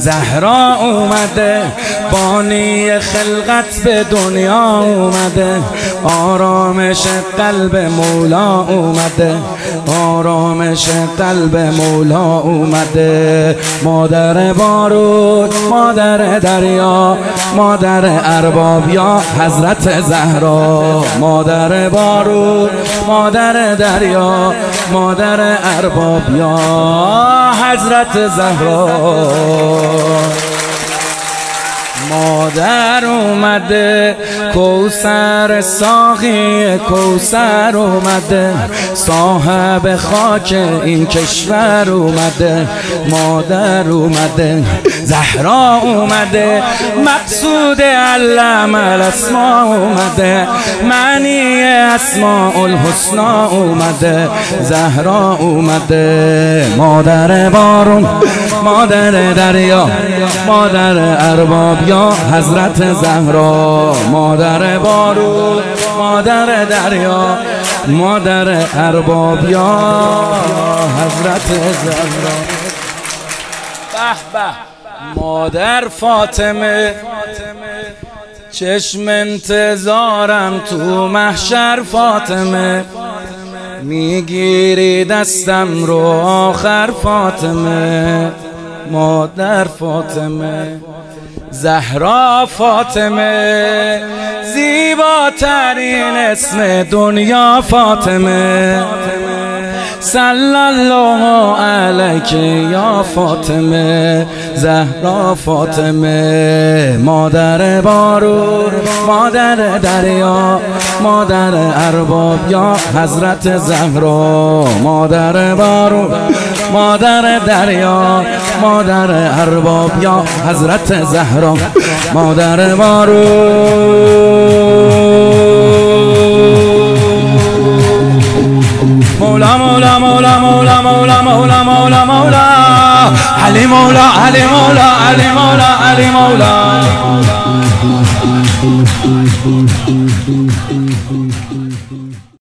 زهرا اومده، بانی خلقت به دنیا اومده، آرامش قلب مولا اومده، آرامش قلب مولا اومده. مادر بارود، مادر دریا، مادر ارباب یا حضرت زهرا. مادر بارود، مادر دریا، مادر ارباب یا حضرت زهرا. مادر اومده، کوثر ساقی کوثر اومده، صاحب خاک این کشور اومده. مادر اومده، زهرا اومده، مقصود علم الاسما اومده، معنی اسماء الحسنا اومده. زهرا اومده، مادر بارون، مادر دریا، مادر ارباب یا حضرت زهرا. مادر بارود، مادر دریا، مادر ارباب یا حضرت زهرا. به به مادر فاطمه، چشم انتظارم تو محشر فاطمه، میگیری دستم رو آخر فاطمه. مادر فاطمه، زهرا فاطمه، زیباترین اسم دنیا فاطمه. صلی الله علیک یا فاطمه، زهرا فاطمه. مادر بارود، مادر دریا، مادر ارباب یا حضرت زهرا. مادر بارود، مادر دریا، مادر ارباب یا حضرت زهرا. مادر بارود، مولا مولا مولا مولا مولا مولا مولا مولا، علی مولا علی مولا علی مولا علی مولا.